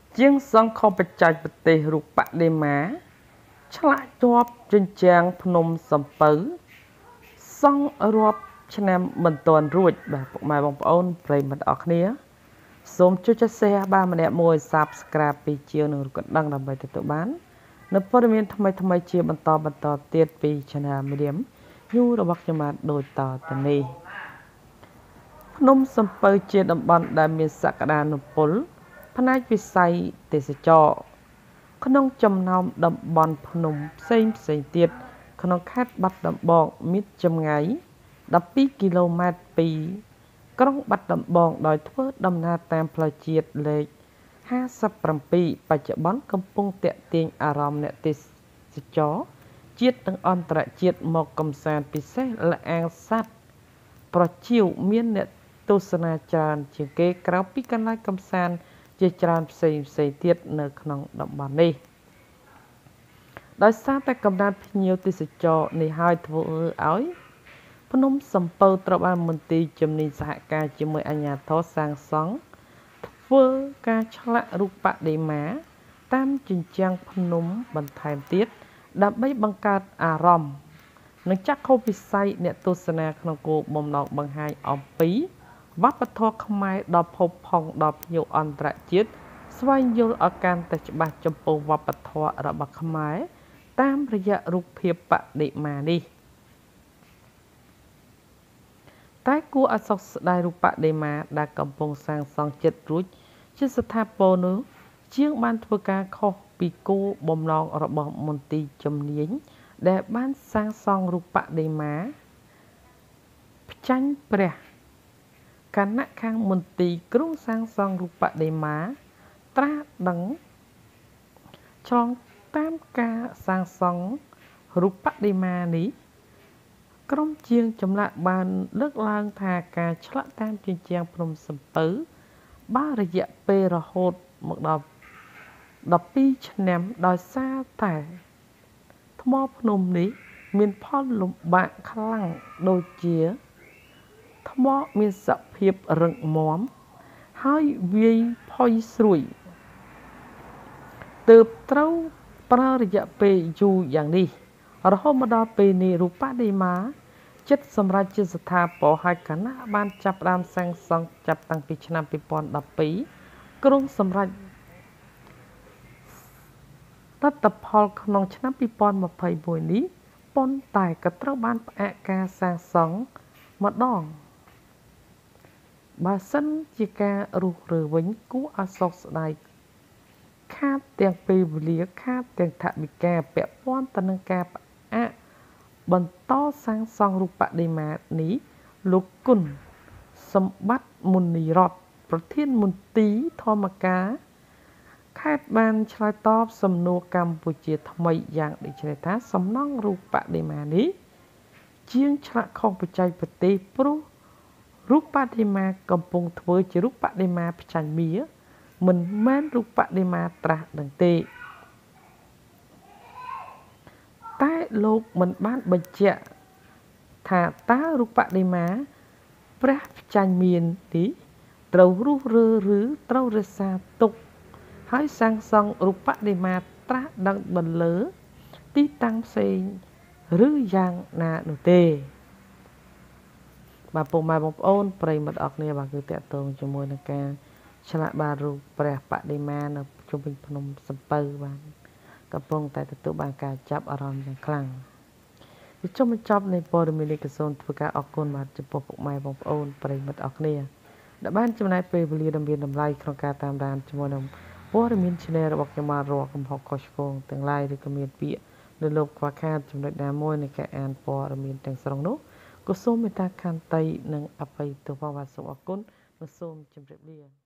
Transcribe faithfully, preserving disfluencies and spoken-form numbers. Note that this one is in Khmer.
ជាងសង្ឃបច្ចេកទេសរូបបដិមាឆ្លាក់ជាប់ជញ្ជាំងភ្នំសំពៅសង់រាប់ឆ្នាំមិនទាន់រួចបាទពុកម៉ែបងប្អូនប្រិយមិត្តអរគ្នាសូមចុច Share បានម្នាក់មួយ Subscribe ពីជាងនឹងរូបកណ្ដឹងដើម្បីទទួលបាននៅព័ត៌មានថ្មីថ្មីជាបន្តបន្តទៀតពី Channel Medium ញូរបស់ខ្ញុំបាទដូចតទៅនេះភ្នំសំពៅជាតំបន់ដែលមានសក្តានុពលផ្នែកវិស័យទេសចរក្នុងចំណោមតំបន់ភ្នំផ្សេងផ្សេងទៀតក្នុងខេត្តបាត់ដំបងមានចម្ងាយដប់ពីរគីឡូម៉ែត្រពីក្រុងបាត់ដំបងដោយធ្វើដំណើរតាមផ្លូវជាតិលេខห้าสิบเจ็ดបច្ចុប្បន្នកំពុងតាក់ទាញអារម្មណ៍អ្នកទេសចរជាតិនិងអន្តរជាតិមកកំសាន្តពិសេសល្អាងសត្វប្រជៀវមានអ្នកទស្សនាច្រើនជាងគេក្រៅពីកន្លែងកំសាន្តជាច្រើនផ្សេងផ្សេងទៀតនៅក្នុងតំបន់នេះដោយសារតែកំណើតភ្ញៀវទេសចរនេះហើយធ្វើឲ្យភ្នំសំពៅត្រូវបានមន្ទីរជំនាញសហការជាមួយអាជ្ញាធរសាងសង់ធ្វើការឆ្លាក់រូបបដិមាតាមជញ្ជាំងភ្នំបន្ថែមទៀតដើម្បីបង្កើតអារម្មណ៍និងចក្ខុវិស័យអ្នកទស្សនាក្នុងគោលបំណងបង្ហាញអំពីវប្បធម៌ខ្មែរដ៏ផូរផង់ដល់ភ្ញៀវអន្តរជាតិស្វែងយល់ឲ្យកាន់តែច្បាស់ចំពោះវប្បធម៌របស់ខ្មែរតាមរយៈរូបភាពបដិមានេះតែគួរឲ្យសោកស្ដាយរូបបដិមាដែលកំពុងសាងសង់ចិត្តរួចជាស្ថាពរនោះជាងបានធ្វើការខុសពីគោលបំណងរបស់មន្ទីរជំនាញដែលបានសាងសង់រូបបដិមាផ្ចាញ់ព្រះគណៈខាងមន្ទីរគ្រងសាងសង់រូបបដិមាត្រាស់ដឹងឆ្លងតាមការសាងសង់រូបបដិមានេះក្រុមជាងចម្លាក់បានលើកឡើងថាការឆ្លាក់តាមជញ្ជាំងភ្នំសំពៅបានរយៈពេលរហូតមកដល់ដប់ពីរឆ្នាំដោយសារតែថ្មភ្នំនេះមានផលលំបាកខ្លាំងដូចជាថ្មមានសភាពរឹងមាំហើយវាយផុយស្រួយទើបត្រូវប្រើរយៈពេលយូរយ៉ាងនេះរហូតមកដល់ពេលនេះរូបបដិមាចិត្តសម្រាប់ជាស្ថាពរហើយគណៈបានចាប់ផ្ដើមសាងសង់ចាប់តាំងពីឆ្នាំពីរពាន់ដប់ពីរគ្រងសម្រាប់លទ្ធផលក្នុងឆ្នាំពីរពាន់ម្ភៃមួយនេះប៉ុន្តែក៏ត្រូវបានផ្អាកការសាងសង់ម្ដងបើសិនជាការរុះរើវិញគួរឲ្យសោកស្ដាយខាតទាំងពេលវេលាខាតទាំងថវិកាពាក់ព័ន្ធទៅនឹងការផ្អាកបន្តសាងសង់រូបបដិមានេះលោកគុណសម្បត្តិមុនីរតប្រធានមន្ទីរធម្មការខេត្តបានឆ្លើយតបសំណួរកម្ពុជាថ្មីយ៉ាងដូចនេះថាសំណង់រូបបដិមានេះជាងឆ្លាក់ខុសបច្ចេកទេសព្រោះរូបបដិមាកំពុងធ្វើជារូបបដិមាផ្ចាញ់មាមិនមែនរូបបដិមាត្រាស់ដឹងទេតែលោកមិនបានបញ្ជាក់ថាតើរូបបដិមាព្រះផ្ចាញ់មាននេះត្រូវរុះរើឬត្រូវរក្សាទុកហើយសាងសង់រូបបដិមាត្រាស់ដឹងបន្លឺទីតាំងផ្សេងឬយ៉ាងណានោះទេបាទពុកម៉ែបងប្អូនប្រិយមិត្តអរគ្នាបាទគឺតាក់ទងជាមួយនឹងការឆ្លាក់បាតរូបព្រះបដិមានៅជុំវិញភ្នំសំពៅបាទកំពុងតែទទួលបានការចាប់អារម្មណ៍យ៉ាងខ្លាំងវាចុងបញ្ចប់នៃព័ត៌មាននេះក៏សូមធ្វើការអរគុណបាទចំពោះពុកម៉ែបងប្អូនប្រិយមិត្តអរគ្នាដែលបានចំណាយពេលវេលាដ៏មានតម្លៃក្នុងការតាមដានជាមួយនឹងព័ត៌មាន Channel របស់ខ្ញុំបាទរាល់កំហុសខុសឆ្គងទាំងឡាយឬក៏មានពាក្យនៅលោកខ្វះខាតចំណុចណាមួយនៃការអានព័ត៌មានទាំងស្រុងនោះក៏សូមមេត្តាខន្តីនិងអភ័យទោសផងបាទសូមអរគុណនិងសូមជម្រាបលា